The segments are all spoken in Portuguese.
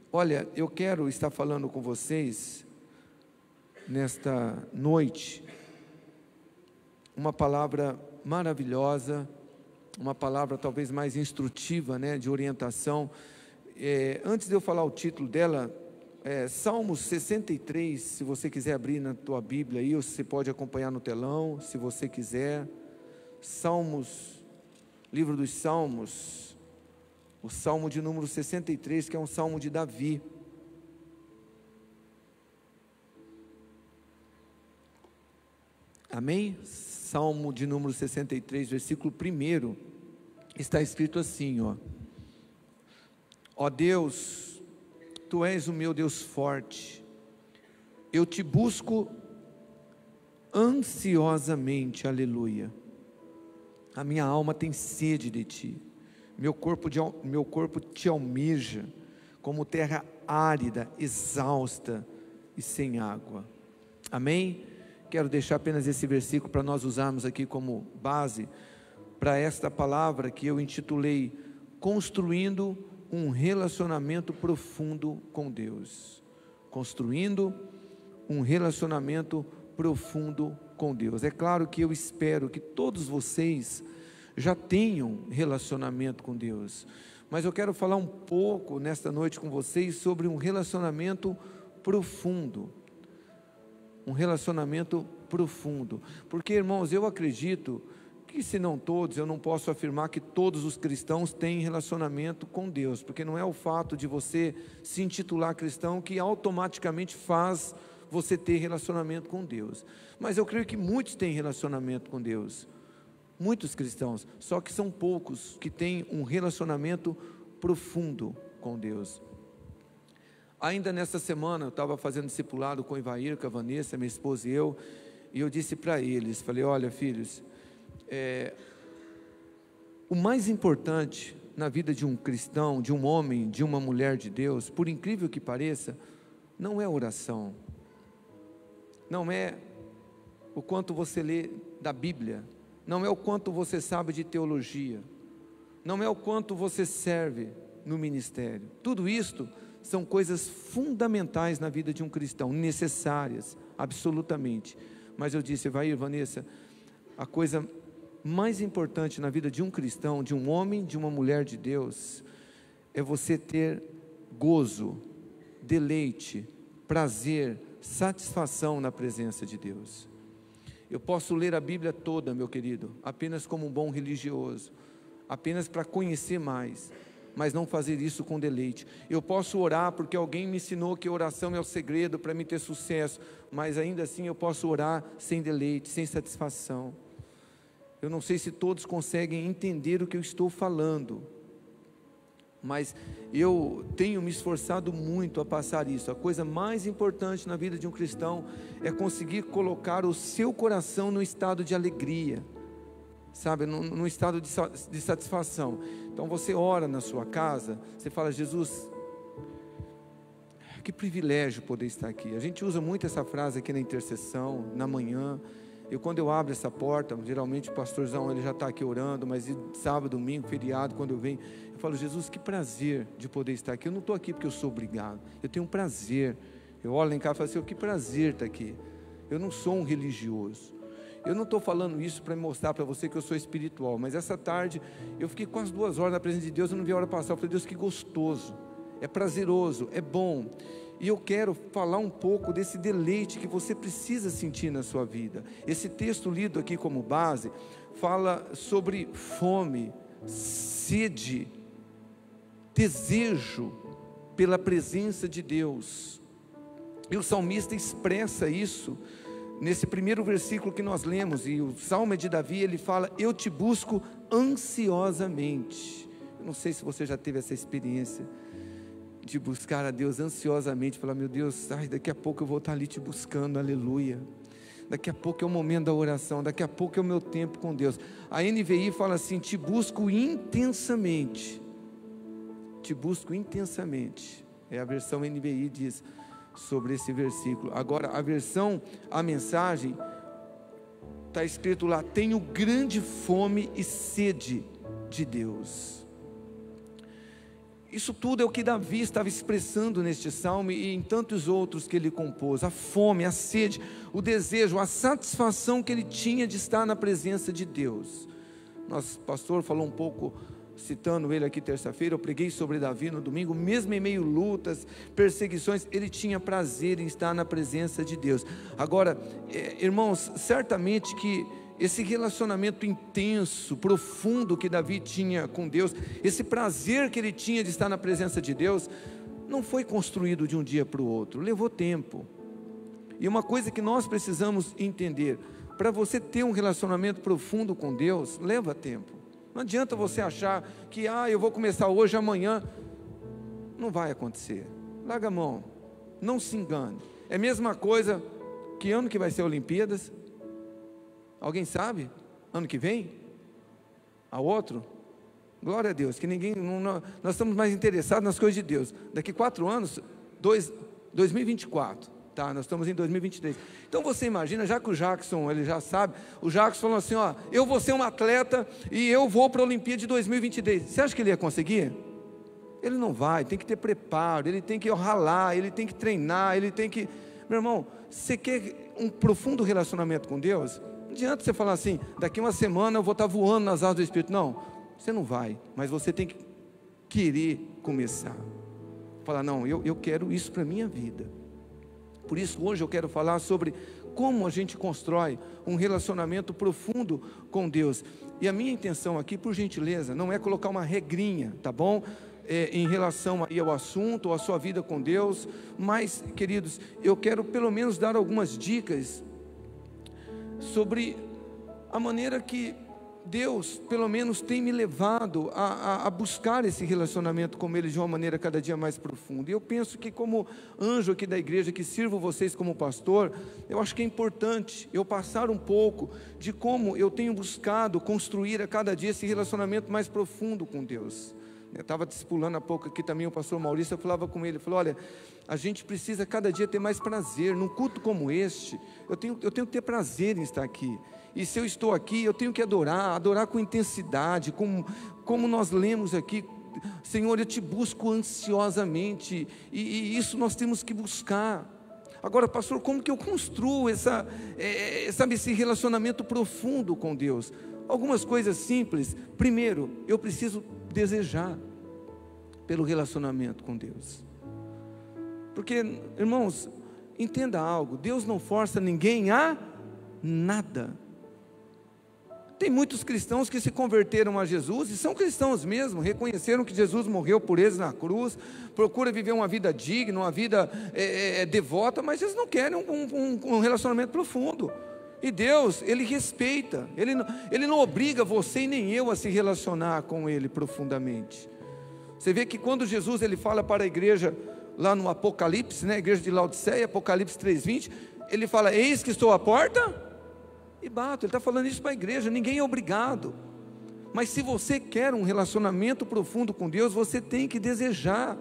Olha, eu quero estar falando com vocês nesta noite uma palavra maravilhosa, uma palavra talvez mais instrutiva, né, de orientação. Antes de eu falar o título dela, Salmos 63, se você quiser abrir na tua Bíblia aí, ou você pode acompanhar no telão, se você quiser. Salmos, livro dos Salmos, o Salmo de número 63, que é um Salmo de Davi. Amém? Salmo de número 63, versículo 1, está escrito assim, ó Deus, Tu és o meu Deus forte, eu te busco ansiosamente, aleluia, a minha alma tem sede de Ti, meu corpo te almeja, como terra árida, exausta e sem água. Amém? Quero deixar apenas esse versículo para nós usarmos aqui como base para esta palavra que eu intitulei Construindo um relacionamento profundo com Deus. Construindo um relacionamento profundo com Deus. É claro que eu espero que todos vocês já tenham relacionamento com Deus, mas eu quero falar um pouco nesta noite com vocês sobre um relacionamento profundo. Um relacionamento profundo, porque, irmãos, eu acredito que, se não todos, eu não posso afirmar que todos os cristãos têm relacionamento com Deus, porque não é o fato de você se intitular cristão que automaticamente faz você ter relacionamento com Deus, mas eu creio que muitos têm relacionamento com Deus, muitos cristãos, só que são poucos que têm um relacionamento profundo com Deus. Ainda nesta semana, eu estava fazendo discipulado com o Ivair, com a Vanessa, minha esposa e eu disse para eles, falei, olha filhos, o mais importante na vida de um cristão, de um homem, de uma mulher de Deus, por incrível que pareça, não é oração, não é o quanto você lê da Bíblia, não é o quanto você sabe de teologia, não é o quanto você serve no ministério, tudo isto são coisas fundamentais na vida de um cristão, necessárias, absolutamente, mas eu disse, Vanessa, a coisa mais importante na vida de um cristão, de um homem, de uma mulher de Deus, é você ter gozo, deleite, prazer, satisfação na presença de Deus. Eu posso ler a Bíblia toda, meu querido, apenas como um bom religioso, apenas para conhecer mais, mas não fazer isso com deleite. Eu posso orar porque alguém me ensinou que oração é o segredo para me ter sucesso, mas ainda assim eu posso orar sem deleite, sem satisfação. Eu não sei se todos conseguem entender o que eu estou falando, mas eu tenho me esforçado muito a passar isso. A coisa mais importante na vida de um cristão é conseguir colocar o seu coração no estado de alegria, sabe, num estado de satisfação. Então você ora na sua casa, você fala, Jesus, que privilégio poder estar aqui. A gente usa muito essa frase aqui na intercessão, na manhã. Quando eu abro essa porta, geralmente o pastorzão ele já está aqui orando, mas sábado, domingo, feriado, quando eu venho, eu falo, Jesus, que prazer de poder estar aqui. Eu não estou aqui porque eu sou obrigado, eu tenho um prazer. Eu olho lá em casa e falo assim, que prazer estar aqui. Eu não sou um religioso. Eu não estou falando isso para mostrar para você que eu sou espiritual, mas essa tarde eu fiquei quase 2 horas na presença de Deus, eu não vi a hora passar. Eu falei, Deus, que gostoso, é prazeroso, é bom. E eu quero falar um pouco desse deleite que você precisa sentir na sua vida. Esse texto lido aqui como base fala sobre fome, sede, desejo pela presença de Deus. E o salmista expressa isso nesse primeiro versículo que nós lemos, e o Salmo é de Davi, ele fala, eu te busco ansiosamente. Eu não sei se você já teve essa experiência de buscar a Deus ansiosamente, falar, meu Deus, daqui a pouco eu vou estar ali te buscando, aleluia. Daqui a pouco é o momento da oração, daqui a pouco é o meu tempo com Deus. A NVI fala assim, te busco intensamente. Te busco intensamente. A versão NVI diz sobre esse versículo. Agora, a mensagem, está escrito lá, tenho grande fome e sede de Deus. Isso tudo é o que Davi estava expressando neste salmo e em tantos outros que ele compôs. A fome, a sede, o desejo, a satisfação que ele tinha de estar na presença de Deus. Nosso pastor falou um pouco, citando ele aqui terça-feira, eu preguei sobre Davi no domingo, mesmo em meio a lutas, perseguições, ele tinha prazer em estar na presença de Deus. Agora, irmãos, certamente que esse relacionamento intenso, profundo que Davi tinha com Deus, esse prazer que ele tinha de estar na presença de Deus, não foi construído de um dia para o outro, levou tempo. E uma coisa que nós precisamos entender, para você ter um relacionamento profundo com Deus, leva tempo. Não adianta você achar que, eu vou começar hoje, amanhã, não vai acontecer. Larga a mão, não se engane. É a mesma coisa, que ano que vai ser a Olimpíadas? Alguém sabe? Ano que vem? A outro? Glória a Deus, que ninguém, nós estamos mais interessados nas coisas de Deus. Daqui 4 anos, 2024, tá? Nós estamos em 2023. Então você imagina, já que o Jackson, ele já sabe, o Jackson falou assim, eu vou ser um atleta e eu vou para a Olimpíada de 2023. Você acha que ele ia conseguir? Ele não vai, tem que ter preparo, ele tem que ralar, ele tem que treinar, ele tem que... Meu irmão, você quer um profundo relacionamento com Deus? Não adianta você falar assim, daqui uma semana eu vou estar voando nas asas do Espírito. Não, você não vai, mas você tem que querer começar. Falar, não, eu quero isso para a minha vida. Por isso hoje eu quero falar sobre como a gente constrói um relacionamento profundo com Deus. E a minha intenção aqui, por gentileza, não é colocar uma regrinha, tá bom? Em relação ao assunto, ou a sua vida com Deus. Mas, queridos, eu quero pelo menos dar algumas dicas sobre a maneira que Deus, pelo menos, tem me levado a buscar esse relacionamento com Ele de uma maneira cada dia mais profunda. E eu penso que, como anjo aqui da igreja, que sirvo vocês como pastor, eu acho que é importante eu passar um pouco de como eu tenho buscado construir a cada dia esse relacionamento mais profundo com Deus. Eu estava discipulando há pouco aqui também o pastor Maurício, eu falava com ele, falou, olha, a gente precisa cada dia ter mais prazer, num culto como este, eu tenho que ter prazer em estar aqui, e se eu estou aqui, eu tenho que adorar com intensidade, como nós lemos aqui, Senhor, eu te busco ansiosamente, e isso nós temos que buscar. Agora, pastor, como que eu construo esse relacionamento profundo com Deus? Algumas coisas simples. Primeiro, eu preciso desejar pelo relacionamento com Deus. Porque, irmãos, entenda algo, Deus não força ninguém a nada. Tem muitos cristãos que se converteram a Jesus, e são cristãos mesmo, reconheceram que Jesus morreu por eles na cruz, procura viver uma vida digna, uma vida devota, mas eles não querem um relacionamento profundo. E Deus, Ele respeita, Ele não obriga você e nem eu a se relacionar com Ele profundamente. Você vê que quando Jesus ele fala para a igreja, lá no Apocalipse, né, a igreja de Laodiceia, Apocalipse 3:20, Ele fala, eis que estou à porta e bato. Ele está falando isso para a igreja, ninguém é obrigado. Mas se você quer um relacionamento profundo com Deus, você tem que desejar.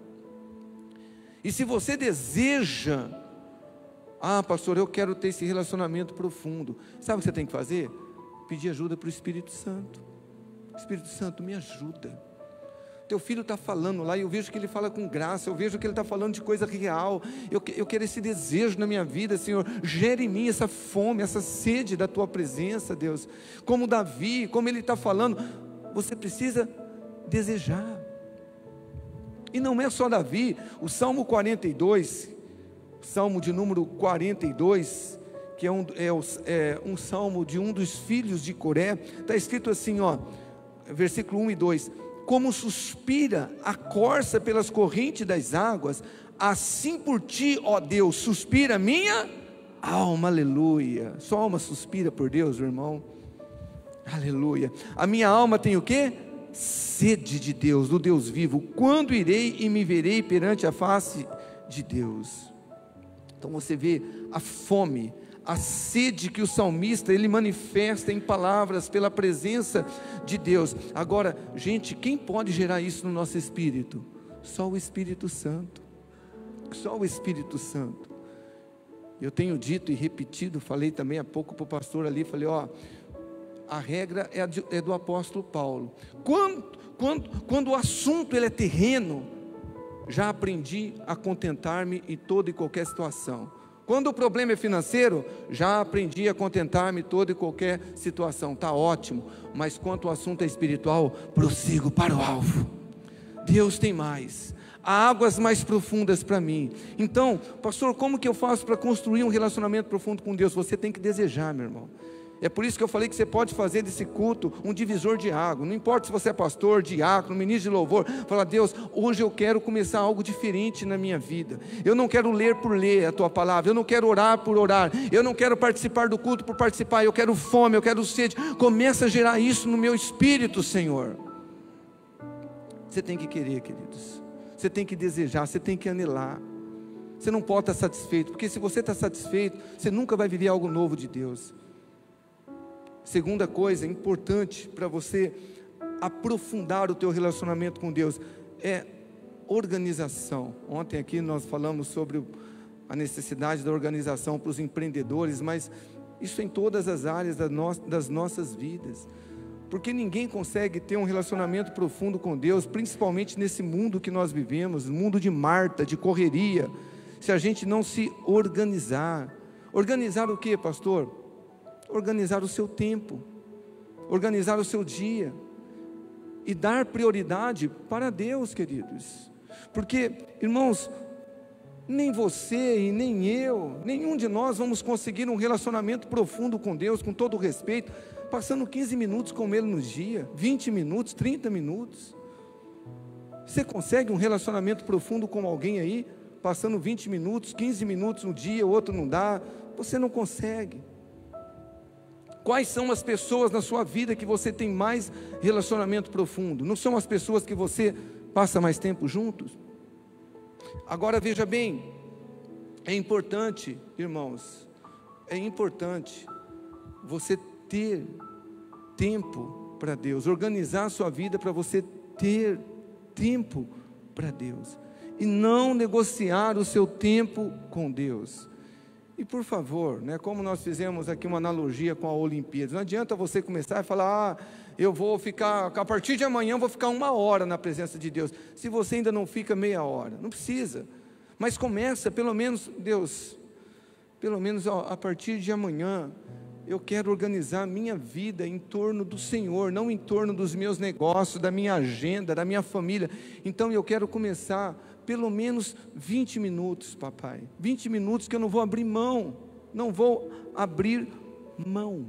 E se você deseja, pastor, eu quero ter esse relacionamento profundo, sabe o que você tem que fazer? Pedir ajuda para o Espírito Santo. Espírito Santo, me ajuda. Teu filho está falando lá, e eu vejo que ele fala com graça, eu vejo que ele está falando de coisa real, eu quero esse desejo na minha vida, Senhor, gere em mim essa fome, essa sede da tua presença, Deus. Como Davi, como ele está falando, você precisa desejar. E não é só Davi, o Salmo 42, Salmo de número 42, que é um salmo de um dos filhos de Coré, está escrito assim, versículo 1 e 2, como suspira a corça pelas correntes das águas, assim por ti, ó Deus, suspira minha alma, aleluia. Sua alma suspira por Deus, meu irmão, aleluia. A minha alma tem o quê? Sede de Deus, do Deus vivo. Quando irei e me verei perante a face de Deus? Então você vê a fome, a sede que o salmista ele manifesta em palavras pela presença de Deus. Agora, gente, quem pode gerar isso no nosso espírito? Só o Espírito Santo. Só o Espírito Santo. Eu tenho dito e repetido, falei também há pouco para o pastor ali, falei, a regra é do apóstolo Paulo. Quando o assunto ele é terreno, já aprendi a contentar-me em toda e qualquer situação. Quando o problema é financeiro, já aprendi a contentar-me em toda e qualquer situação. Está ótimo, mas quanto o assunto é espiritual, prossigo para o alvo. Deus tem mais, há águas mais profundas para mim. Então, pastor, como que eu faço para construir um relacionamento profundo com Deus? Você tem que desejar, meu irmão. É por isso que eu falei que você pode fazer desse culto um divisor de água. Não importa se você é pastor, diácono, ministro de louvor. Fala: Deus, hoje eu quero começar algo diferente na minha vida. Eu não quero ler por ler a Tua palavra. Eu não quero orar por orar. Eu não quero participar do culto por participar. Eu quero fome, eu quero sede. Começa a gerar isso no meu espírito, Senhor. Você tem que querer, queridos. Você tem que desejar, você tem que anelar. Você não pode estar satisfeito, porque se você está satisfeito, você nunca vai viver algo novo de Deus. Segunda coisa importante para você aprofundar o teu relacionamento com Deus é organização. Ontem aqui nós falamos sobre a necessidade da organização para os empreendedores, mas isso em todas as áreas das nossas vidas. Porque ninguém consegue ter um relacionamento profundo com Deus, principalmente nesse mundo que nós vivemos, mundo de Marta, de correria, se a gente não se organizar. Organizar o quê, pastor? Organizar o seu tempo, organizar o seu dia e dar prioridade para Deus, queridos. Porque, irmãos, nem você e nem eu, nenhum de nós vamos conseguir um relacionamento profundo com Deus, com todo o respeito, passando 15 minutos com Ele no dia, 20 minutos, 30 minutos. Você consegue um relacionamento profundo com alguém aí, passando 20 minutos, 15 minutos no dia, o outro não dá? Você não consegue. Quais são as pessoas na sua vida que você tem mais relacionamento profundo? Não são as pessoas que você passa mais tempo juntos? Agora veja bem, é importante, irmãos, é importante você ter tempo para Deus, organizar a sua vida para você ter tempo para Deus, e não negociar o seu tempo com Deus. E por favor, como nós fizemos aqui uma analogia com a Olimpíada, não adianta você começar a falar: eu vou ficar, a partir de amanhã eu vou ficar 1 hora na presença de Deus, se você ainda não fica meia hora, não precisa, mas começa pelo menos, Deus, pelo menos a partir de amanhã, eu quero organizar a minha vida em torno do Senhor, não em torno dos meus negócios, da minha agenda, da minha família. Então eu quero começar pelo menos 20 minutos, papai, 20 minutos que eu não vou abrir mão, não vou abrir mão.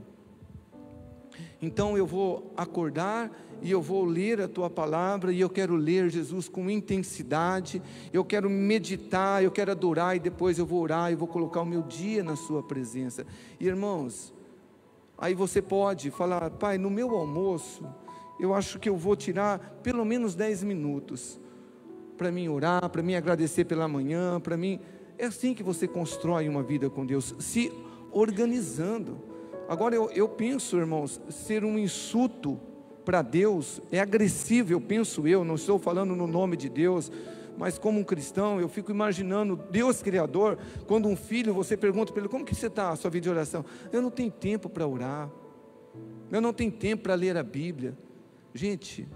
Então eu vou acordar e eu vou ler a Tua palavra, e eu quero ler, Jesus, com intensidade, eu quero meditar, eu quero adorar, e depois eu vou orar, e vou colocar o meu dia na Sua presença. E irmãos, aí você pode falar: pai, no meu almoço, eu acho que eu vou tirar pelo menos 10 minutos, para mim orar, para mim agradecer pela manhã, para mim. É assim que você constrói uma vida com Deus, se organizando. Agora eu penso, irmãos, ser um insulto para Deus é agressivo, não estou falando no nome de Deus, mas como um cristão, eu fico imaginando Deus Criador, quando um filho, você pergunta para ele: como que você está, a sua vida de oração? Eu não tenho tempo para orar, eu não tenho tempo para ler a Bíblia. Gente,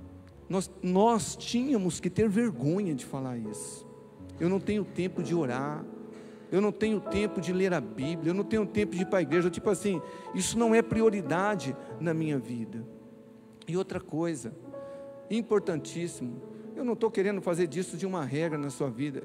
nós tínhamos que ter vergonha de falar isso. Eu não tenho tempo de orar, eu não tenho tempo de ler a Bíblia, eu não tenho tempo de ir para a igreja. Tipo assim, isso não é prioridade na minha vida. E outra coisa, importantíssimo, eu não estou querendo fazer disso de uma regra na sua vida,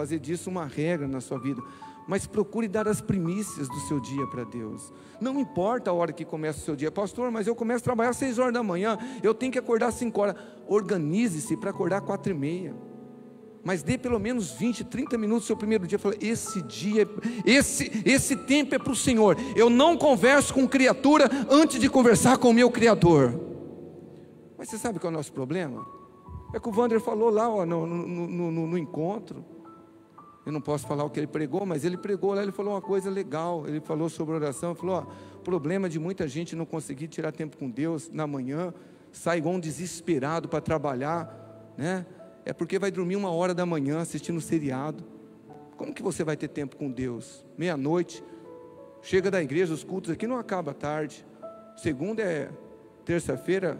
mas procure dar as primícias do seu dia para Deus. Não importa a hora que começa o seu dia: pastor, mas eu começo a trabalhar às 6 horas da manhã, eu tenho que acordar às 5 horas. Organize-se para acordar às 4h30, mas dê pelo menos 20, 30 minutos do seu primeiro dia. Fala: esse dia, esse tempo é para o Senhor. Eu não converso com criatura antes de conversar com o meu Criador. Mas você sabe qual é o nosso problema? É que o Wander falou lá no encontro. Eu não posso falar o que ele pregou, mas ele pregou lá, ele falou uma coisa legal. Ele falou sobre oração, ele falou: o problema de muita gente não conseguir tirar tempo com Deus na manhã, sai igual um desesperado para trabalhar, é porque vai dormir 1 hora da manhã assistindo seriado. Como que você vai ter tempo com Deus? Meia-noite, chega da igreja, os cultos aqui não acabam à tarde, Segunda é terça-feira,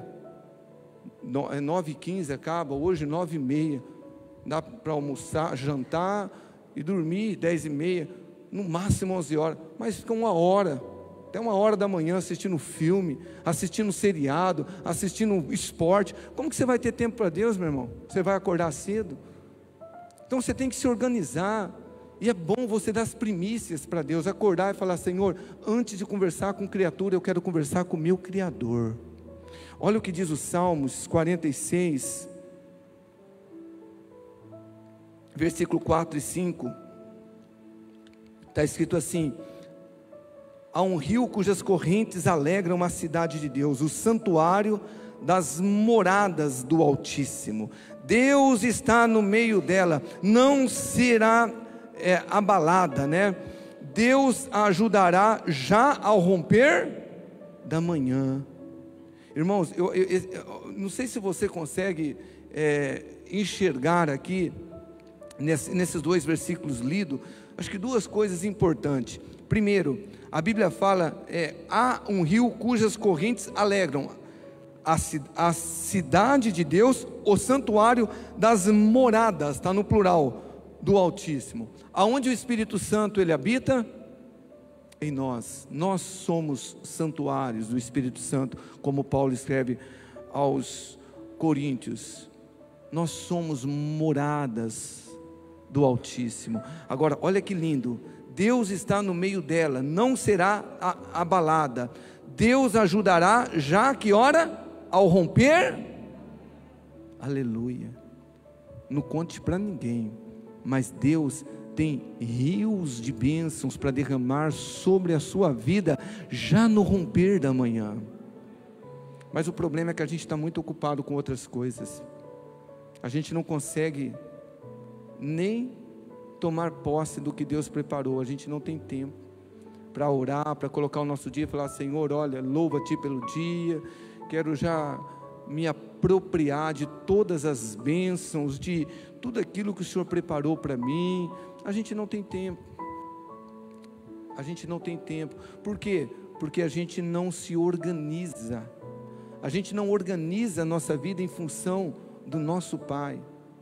9h15 acaba, hoje 9h30. Dá para almoçar, jantar e dormir 10h30, no máximo 11 horas. Mas fica 1 hora, até 1 hora da manhã assistindo filme, assistindo seriado, assistindo esporte. Como que você vai ter tempo para Deus, meu irmão? Você vai acordar cedo? Então você tem que se organizar. E é bom você dar as primícias para Deus, acordar e falar: Senhor, antes de conversar com criatura, eu quero conversar com o meu Criador. Olha o que diz o Salmos 46, versículo 4 e 5, está escrito assim: há um rio cujas correntes alegram a cidade de Deus, o santuário das moradas do Altíssimo. Deus está no meio dela, não será abalada, né? Deus a ajudará já ao romper da manhã. Irmãos, eu não sei se você consegue enxergar aqui, nesses 2 versículos lidos, acho que 2 coisas importantes. Primeiro, a Bíblia fala, há um rio cujas correntes alegram a cidade de Deus, o santuário das moradas, está no plural, do Altíssimo. Aonde o Espírito Santo ele habita? Em nós. Nós somos santuários do Espírito Santo, como Paulo escreve aos Coríntios. Nós somos moradas do Altíssimo. Agora, olha que lindo, Deus está no meio dela, não será abalada. Deus ajudará, já que hora? Ao romper. Aleluia. Não conte para ninguém, mas Deus tem rios de bênçãos para derramar sobre a sua vida, já no romper da manhã. Mas o problema é que a gente está muito ocupado com outras coisas, a gente não consegue nem tomar posse do que Deus preparou, a gente não tem tempo para orar, para colocar o nosso dia e falar: Senhor, olha, louva-te pelo dia, quero já me apropriar de todas as bênçãos, de tudo aquilo que o Senhor preparou para mim. A gente não tem tempo, a gente não tem tempo. Por quê? Porque a gente não se organiza, a gente não organiza a nossa vida em função do nosso Pai.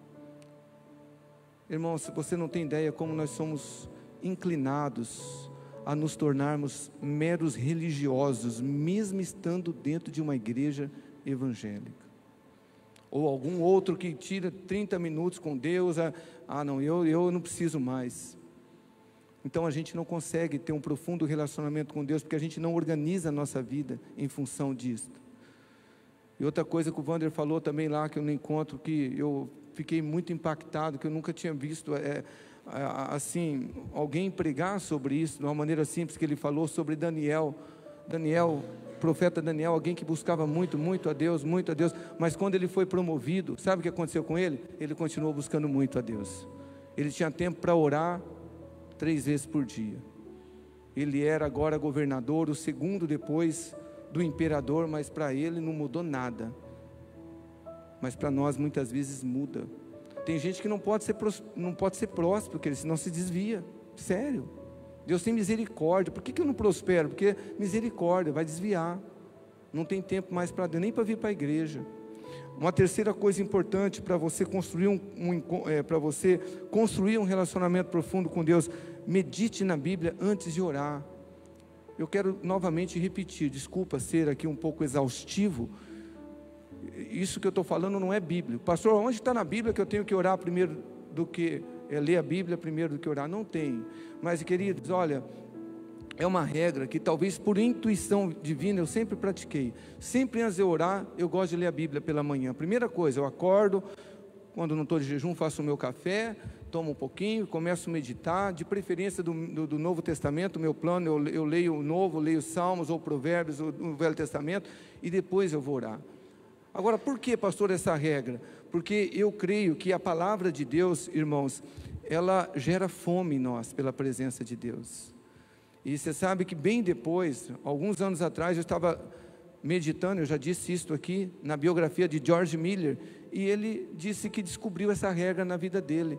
Irmão, se você não tem ideia como nós somos inclinados a nos tornarmos meros religiosos, mesmo estando dentro de uma igreja evangélica, ou algum outro que tira 30 minutos com Deus, não, eu não preciso mais. Então a gente não consegue ter um profundo relacionamento com Deus, porque a gente não organiza a nossa vida em função disso. E outra coisa que o Wander falou também lá, que eu no encontro, que eu fiquei muito impactado, que eu nunca tinha visto, assim, alguém pregar sobre isso, de uma maneira simples, que ele falou sobre Daniel, profeta Daniel, alguém que buscava muito a Deus, mas quando ele foi promovido, sabe o que aconteceu com ele? Ele continuou buscando muito a Deus. Ele tinha tempo para orar 3 vezes por dia. Ele era agora governador, o segundo depois do imperador, mas para ele não mudou nada. Mas para nós muitas vezes muda. Tem gente que não pode ser próspero, porque senão se desvia. Sério. Deus tem misericórdia. Por que eu não prospero? Porque misericórdia, vai desviar. Não tem tempo mais para Deus, nem para vir para a igreja. Uma terceira coisa importante para você construir um relacionamento profundo com Deus: medite na Bíblia antes de orar. Eu quero novamente repetir, desculpa ser aqui um pouco exaustivo, isso que eu estou falando não é bíblico. Pastor, onde está na Bíblia que eu tenho que orar primeiro do que ler a Bíblia primeiro do que orar? Não tem. Mas, queridos, olha, é uma regra que talvez por intuição divina eu sempre pratiquei. Sempre antes de eu orar, eu gosto de ler a Bíblia pela manhã. Primeira coisa, eu acordo, quando não estou de jejum, faço o meu café, tomo um pouquinho, começo a meditar, de preferência do Novo Testamento. O meu plano, eu leio o Novo, leio Salmos ou Provérbios, ou o Velho Testamento, e depois eu vou orar. Agora, por que, pastor, essa regra? Porque eu creio que a palavra de Deus, irmãos, ela gera fome em nós pela presença de Deus. E você sabe que bem depois, alguns anos atrás, eu estava meditando, eu já disse isso aqui, na biografia de George Miller, e ele disse que descobriu essa regra na vida dele,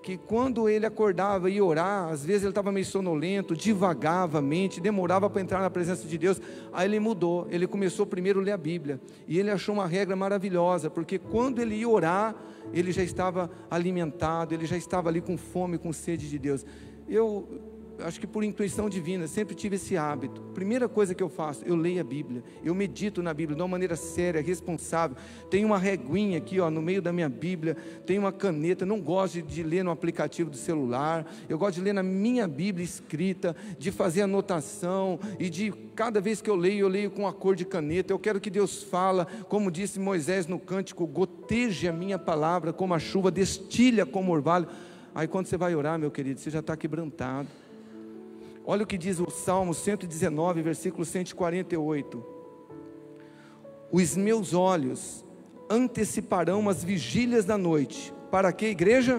que quando ele acordava e ia orar, às vezes ele estava meio sonolento, divagava a mente, demorava para entrar na presença de Deus. Aí ele mudou, ele começou primeiro a ler a Bíblia, e ele achou uma regra maravilhosa, porque quando ele ia orar, ele já estava alimentado, ele já estava ali com fome, com sede de Deus. Eu acho que por intuição divina, sempre tive esse hábito. Primeira coisa que eu faço, eu leio a Bíblia, eu medito na Bíblia de uma maneira séria, responsável. Tem uma reguinha aqui, no meio da minha Bíblia, tem uma caneta. Não gosto de ler no aplicativo do celular, eu gosto de ler na minha Bíblia escrita, de fazer anotação, e de cada vez que eu leio com a cor de caneta. Eu quero que Deus fala, como disse Moisés no cântico: goteje a minha palavra como a chuva, destilha como orvalho. Aí quando você vai orar, meu querido, você já está quebrantado. Olha o que diz o Salmo 119, versículo 148. Os meus olhos anteciparão as vigílias da noite. Para que, igreja?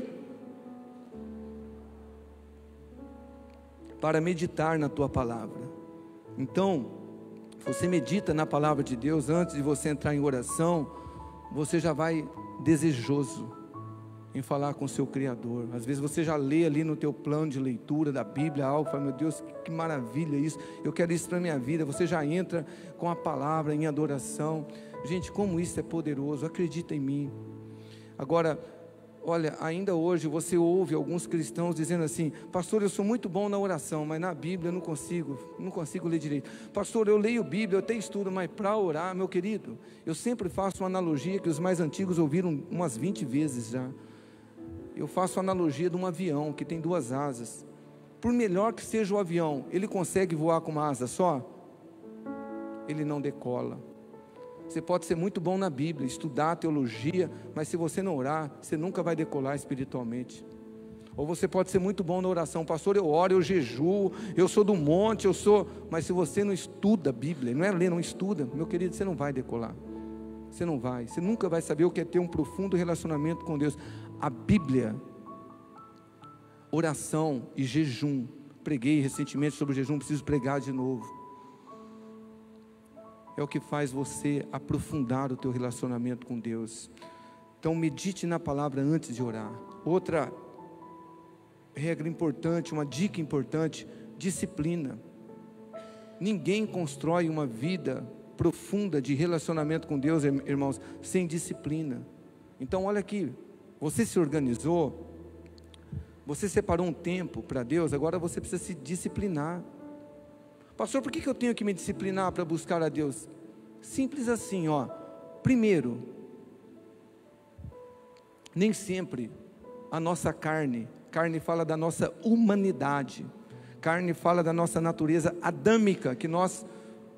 Para meditar na tua palavra. Então, você medita na palavra de Deus antes de você entrar em oração, você já vai desejoso em falar com o seu Criador. Às vezes você já lê ali no teu plano de leitura da Bíblia algo, fala: meu Deus, que maravilha isso, eu quero isso para a minha vida. Você já entra com a palavra em adoração. Gente, como isso é poderoso, acredita em mim. Agora, olha, ainda hoje você ouve alguns cristãos dizendo assim: pastor, eu sou muito bom na oração, mas na Bíblia eu não consigo ler direito. Pastor, eu leio Bíblia, eu até estudo, mas para orar, meu querido, eu sempre faço uma analogia que os mais antigos ouviram umas 20 vezes já. Eu faço a analogia de um avião que tem duas asas. Por melhor que seja o avião, ele consegue voar com uma asa só? Ele não decola. Você pode ser muito bom na Bíblia, estudar a teologia, mas se você não orar, você nunca vai decolar espiritualmente. Ou você pode ser muito bom na oração: pastor, eu oro, eu jejuo, eu sou do monte, mas se você não estuda a Bíblia, não é ler, não estuda, meu querido, você não vai decolar. Você nunca vai saber o que é ter um profundo relacionamento com Deus. A Bíblia, oração e jejum. Preguei recentemente sobre jejum, preciso pregar de novo. É o que faz você aprofundar o teu relacionamento com Deus. Então medite na palavra antes de orar. Outra regra importante, uma dica importante: disciplina. Ninguém constrói uma vida profunda de relacionamento com Deus, irmãos, sem disciplina. Então olha aqui, você se organizou, você separou um tempo para Deus, agora você precisa se disciplinar. Pastor, por que eu tenho que me disciplinar para buscar a Deus? Simples assim, primeiro, nem sempre a nossa carne fala da nossa humanidade, carne fala da nossa natureza adâmica, que nós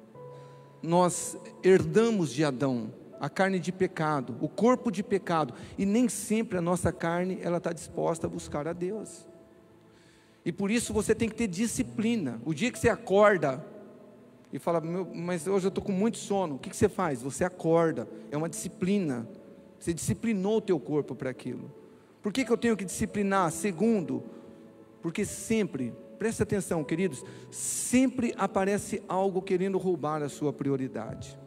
herdamos de Adão, a carne de pecado, o corpo de pecado, e nem sempre a nossa carne ela está disposta a buscar a Deus. E por isso você tem que ter disciplina. O dia que você acorda e fala: mas hoje eu estou com muito sono, o que você faz? Você acorda, é uma disciplina. Você disciplinou o teu corpo para aquilo. Por que eu tenho que disciplinar? Segundo, porque sempre, presta atenção, queridos, sempre aparece algo querendo roubar a sua prioridade.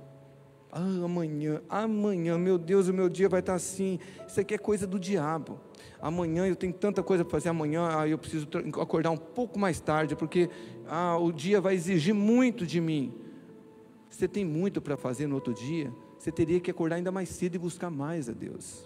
Amanhã, meu Deus, o meu dia vai estar assim. Isso aqui é coisa do diabo. Amanhã eu tenho tanta coisa para fazer, amanhã eu preciso acordar um pouco mais tarde, porque o dia vai exigir muito de mim. Você tem muito para fazer no outro dia, você teria que acordar ainda mais cedo e buscar mais a Deus.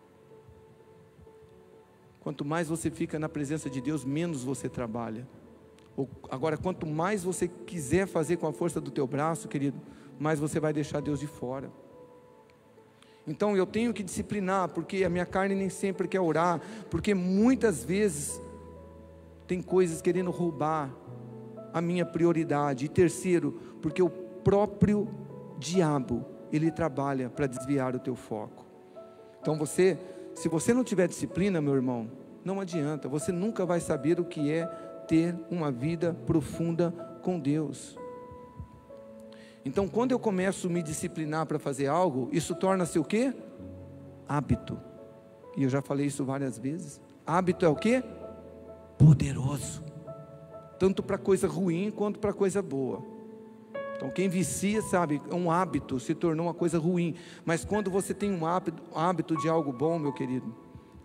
Quanto mais você fica na presença de Deus, menos você trabalha. Agora, quanto mais você quiser fazer com a força do teu braço, querido, mais você vai deixar Deus de fora. Então eu tenho que disciplinar, porque a minha carne nem sempre quer orar, porque muitas vezes tem coisas querendo roubar a minha prioridade. E terceiro, porque o próprio diabo, ele trabalha para desviar o teu foco. Então se você não tiver disciplina, meu irmão, não adianta, você nunca vai saber o que é ter uma vida profunda com Deus. Então quando eu começo a me disciplinar para fazer algo, isso torna-se o quê? Hábito. E eu já falei isso várias vezes. Hábito é o quê? Poderoso, tanto para coisa ruim quanto para coisa boa. Então quem vicia sabe, um hábito se tornou uma coisa ruim, mas quando você tem um hábito de algo bom, meu querido,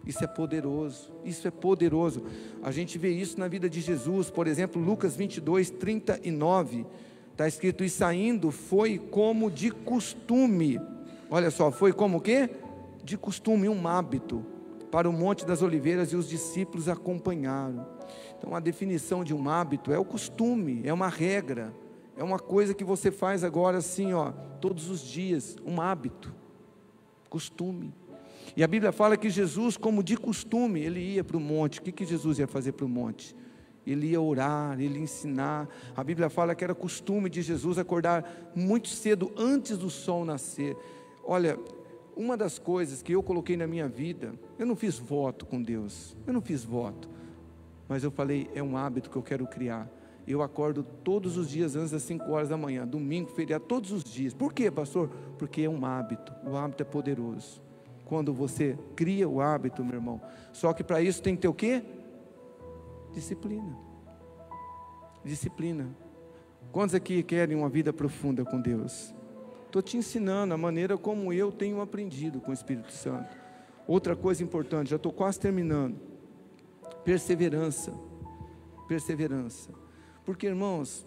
Isso é poderoso, isso é poderoso. A gente vê isso na vida de Jesus, por exemplo, Lucas 22, 39, está escrito: e saindo foi como de costume. Olha só, foi como o quê? De costume, um hábito, para o Monte das Oliveiras, e os discípulos acompanharam. Então a definição de um hábito é o costume, é uma regra, é uma coisa que você faz agora assim, todos os dias, um hábito, costume. E a Bíblia fala que Jesus, como de costume, ele ia para o monte. O que Jesus ia fazer para o monte? Ele ia orar, ele ia ensinar. A Bíblia fala que era costume de Jesus acordar muito cedo, antes do sol nascer. Olha, uma das coisas que eu coloquei na minha vida, eu não fiz voto com Deus, eu não fiz voto, mas eu falei, é um hábito que eu quero criar. Eu acordo todos os dias antes das 5 horas da manhã, domingo, feriado, todos os dias. Por quê, pastor? Porque é um hábito, o hábito é poderoso. Quando você cria o hábito, meu irmão, só que para isso tem que ter o quê? Disciplina. Disciplina. Quantos aqui querem uma vida profunda com Deus? Estou te ensinando a maneira como eu tenho aprendido com o Espírito Santo. Outra coisa importante, já estou quase terminando. Perseverança. Perseverança. Porque, irmãos,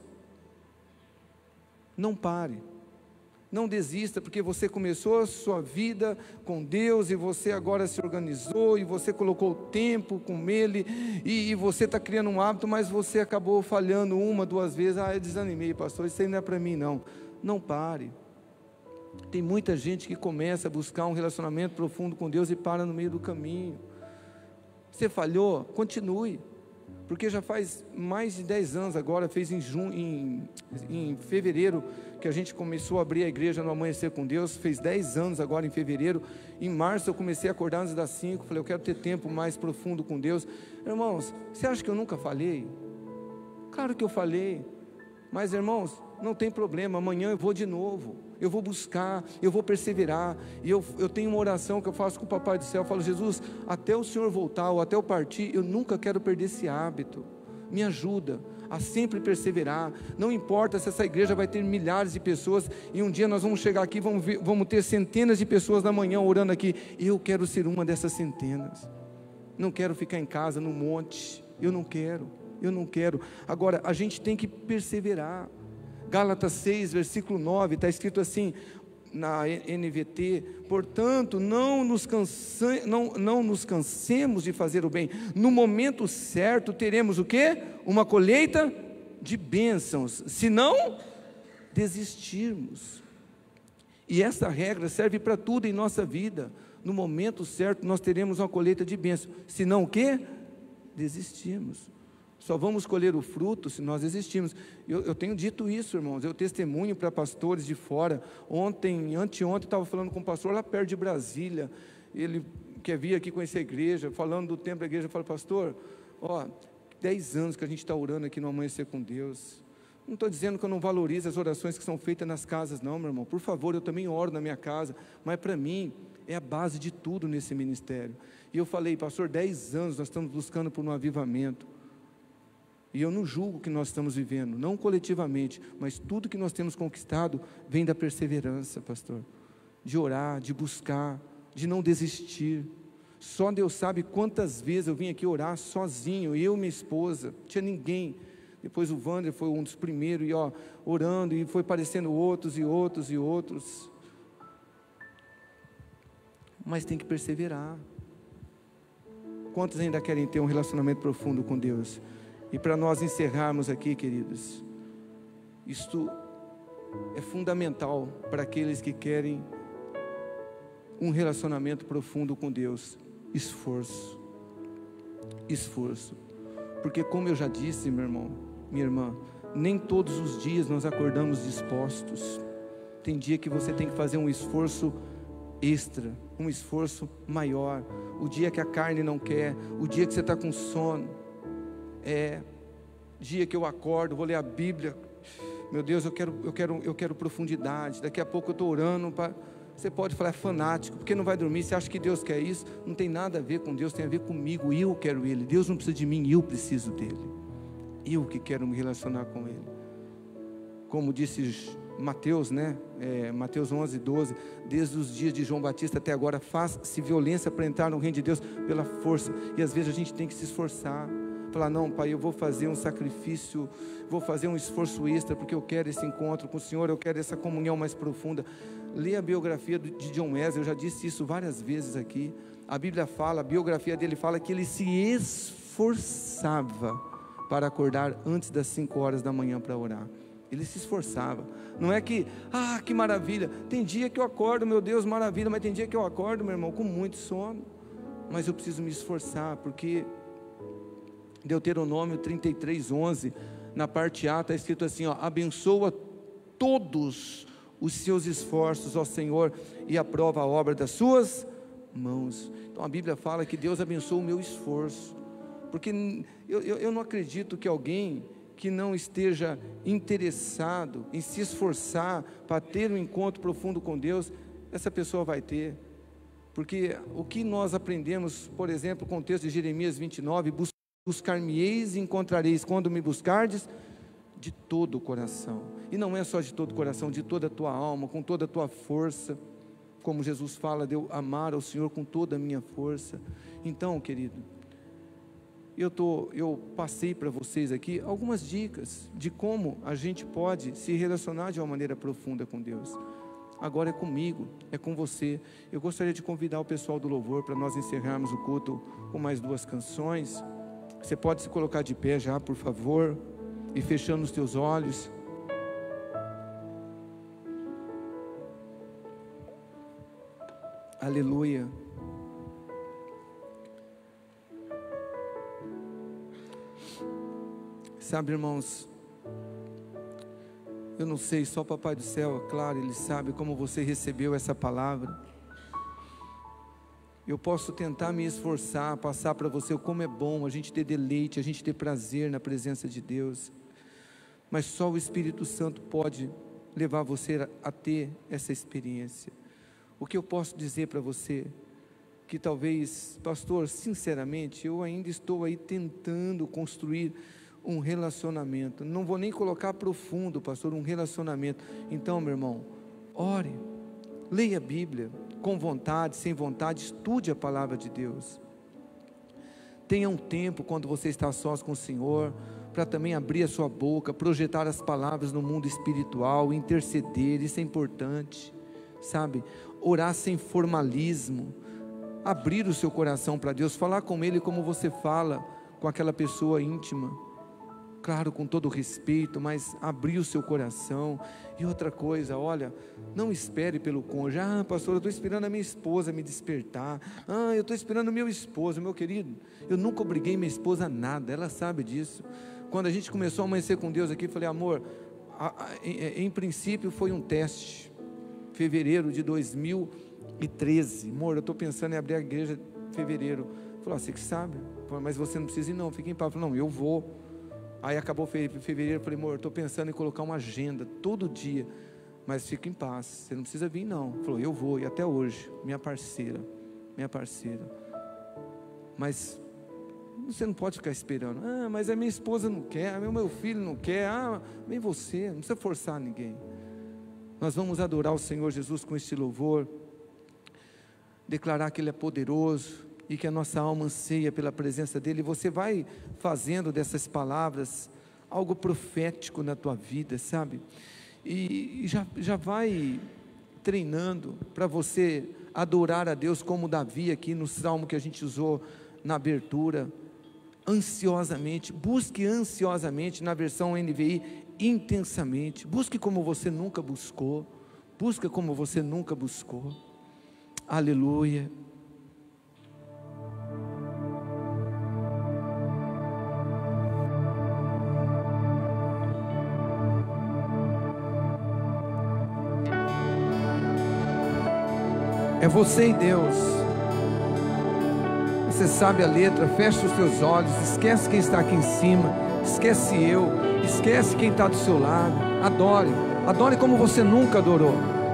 não pare. Não desista, porque você começou a sua vida com Deus, e você agora se organizou, e você colocou tempo com Ele, e você está criando um hábito, mas você acabou falhando 1, 2 vezes. Eu desanimei, pastor, isso aí não é para mim não. Não pare. Tem muita gente que começa a buscar um relacionamento profundo com Deus e para no meio do caminho. Você falhou? Continue. Porque já faz mais de 10 anos agora, fez em fevereiro, que a gente começou a abrir a igreja no Amanhecer com Deus, fez 10 anos agora em fevereiro. Em março eu comecei a acordar antes das 5, falei, eu quero ter tempo mais profundo com Deus. Irmãos, você acha que eu nunca falhei? Claro que eu falhei, mas irmãos, não tem problema, amanhã eu vou de novo, eu vou buscar, eu vou perseverar. E eu tenho uma oração que eu faço com o Papai do Céu, eu falo, Jesus, até o Senhor voltar, ou até eu partir, eu nunca quero perder esse hábito, me ajuda a sempre perseverar. Não importa se essa igreja vai ter milhares de pessoas, e um dia nós vamos chegar aqui, vamos ter centenas de pessoas na manhã orando aqui, eu quero ser uma dessas centenas. Não quero ficar em casa, no monte, eu não quero. Agora, a gente tem que perseverar. Gálatas 6, versículo 9, está escrito assim, na NVT, portanto, não nos cansemos de fazer o bem, no momento certo teremos o quê? Uma colheita de bênçãos, se não desistirmos. E essa regra serve para tudo em nossa vida. No momento certo nós teremos uma colheita de bênçãos, se não o quê? Desistirmos. Só vamos colher o fruto se nós existirmos. Eu tenho dito isso, irmãos, eu testemunho para pastores de fora. Anteontem, estava falando com um pastor lá perto de Brasília, ele quer vir aqui conhecer a igreja, falando do tempo da igreja. Eu falo, pastor, 10 anos que a gente está orando aqui no Amanhecer com Deus. Não estou dizendo que eu não valorizo as orações que são feitas nas casas, não, meu irmão, por favor, eu também oro na minha casa, mas para mim, é a base de tudo nesse ministério. E eu falei, pastor, 10 anos nós estamos buscando por um avivamento. E eu não julgo o que nós estamos vivendo, não coletivamente, mas tudo que nós temos conquistado vem da perseverança, pastor, de orar, de buscar, de não desistir. Só Deus sabe quantas vezes eu vim aqui orar sozinho, eu e minha esposa, não tinha ninguém. Depois o Wander foi um dos primeiros, e orando, e foi aparecendo outros e outros e outros. Mas tem que perseverar. Quantos ainda querem ter um relacionamento profundo com Deus? E para nós encerrarmos aqui, queridos, isto é fundamental para aqueles que querem um relacionamento profundo com Deus. Esforço. Porque, como eu já disse, meu irmão, minha irmã, nem todos os dias nós acordamos dispostos. Tem dia que você tem que fazer um esforço extra, um esforço maior. O dia que a carne não quer, o dia que você está com sono. Dia que eu acordo, vou ler a Bíblia, meu Deus, eu quero profundidade. Daqui a pouco eu estou orando, você pode falar, é fanático, porque não vai dormir, você acha que Deus quer isso? Não tem nada a ver com Deus, tem a ver comigo, eu quero Ele. Deus não precisa de mim, eu preciso dEle, eu que quero me relacionar com Ele. Como disse Mateus, né? Mateus 11, 12, desde os dias de João Batista até agora, faz-se violência para entrar no reino de Deus pela força, e às vezes a gente tem que se esforçar, falar, não pai, eu vou fazer um sacrifício, vou fazer um esforço extra, porque eu quero esse encontro com o Senhor, eu quero essa comunhão mais profunda. Lê a biografia de John Wesley, eu já disse isso várias vezes aqui, a Bíblia fala, a biografia dele fala que ele se esforçava para acordar antes das 5 horas da manhã para orar. Ele se esforçava, não é que, que maravilha, tem dia que eu acordo, meu Deus, maravilha, mas tem dia que eu acordo, meu irmão, com muito sono, mas eu preciso me esforçar, porque Deuteronômio 33, 11, na parte A está escrito assim, abençoa todos os seus esforços, ó Senhor, e aprova a obra das suas mãos. Então a Bíblia fala que Deus abençoa o meu esforço, porque eu não acredito que alguém que não esteja interessado em se esforçar para ter um encontro profundo com Deus, essa pessoa vai ter, porque o que nós aprendemos, por exemplo, com o texto de Jeremias 29, buscar-me-eis e encontrareis, quando me buscardes, de todo o coração, e não é só de todo o coração, de toda a tua alma, com toda a tua força, como Jesus fala, de eu amar ao Senhor com toda a minha força. Então, querido, eu passei para vocês aqui algumas dicas de como a gente pode se relacionar de uma maneira profunda com Deus. Agora é comigo, é com você. Eu gostaria de convidar o pessoal do louvor para nós encerrarmos o culto com mais 2 canções. Você pode se colocar de pé já, por favor, e fechando os teus olhos. Aleluia. Sabe, irmãos, eu não sei, só o Papai do Céu, é claro, Ele sabe como você recebeu essa palavra. Eu posso tentar me esforçar, passar para você como é bom a gente ter deleite, a gente ter prazer na presença de Deus, mas só o Espírito Santo pode levar você a ter essa experiência. O que eu posso dizer para você, que talvez, pastor, sinceramente, eu ainda estou aí tentando construir um relacionamento, não vou nem colocar profundo, pastor, um relacionamento. Então, meu irmão, ore, leia a Bíblia, com vontade, sem vontade, estude a palavra de Deus. Tenha um tempo, quando você está sós com o Senhor, para também abrir a sua boca, projetar as palavras no mundo espiritual, interceder, isso é importante, sabe? Orar sem formalismo, abrir o seu coração para Deus, falar com Ele como você fala com aquela pessoa íntima, claro, com todo respeito, mas abrir o seu coração. E outra coisa, olha, não espere pelo cônjuge. Pastor, eu estou esperando a minha esposa me despertar. Eu estou esperando o meu esposo. Meu querido, eu nunca obriguei minha esposa a nada, ela sabe disso. Quando a gente começou a amanhecer com Deus aqui, eu falei, amor, em princípio foi um teste, fevereiro de 2013, amor, eu estou pensando em abrir a igreja em fevereiro. Falou, você que sabe, mas você não precisa ir não, fica em paz. Falei, não, eu vou. Aí acabou fevereiro, eu falei, amor, eu estou pensando em colocar uma agenda todo dia, mas fica em paz, você não precisa vir não. Falou, eu vou, e até hoje, minha parceira, mas você não pode ficar esperando, mas a minha esposa não quer, o meu filho não quer, nem você, não precisa forçar ninguém. Nós vamos adorar o Senhor Jesus com este louvor, declarar que Ele é poderoso, e que a nossa alma anseia pela presença dEle. Você vai fazendo dessas palavras algo profético na tua vida, sabe? E já vai treinando para você adorar a Deus como Davi aqui no salmo que a gente usou na abertura, ansiosamente. Busque ansiosamente, na versão NVI, intensamente. Busque como você nunca buscou. Busca como você nunca buscou. Aleluia. É você e Deus. Você sabe a letra, fecha os teus olhos, esquece quem está aqui em cima, esquece eu, esquece quem está do seu lado. Adore como você nunca adorou.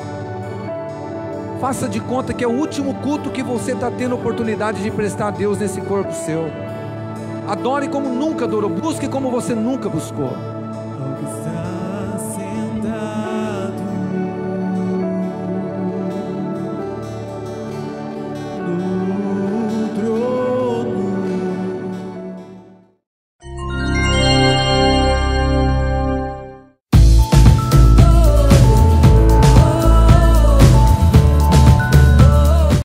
Faça de conta que é o último culto que você está tendo oportunidade de prestar a Deus nesse corpo seu. Adore como nunca adorou, busque como você nunca buscou.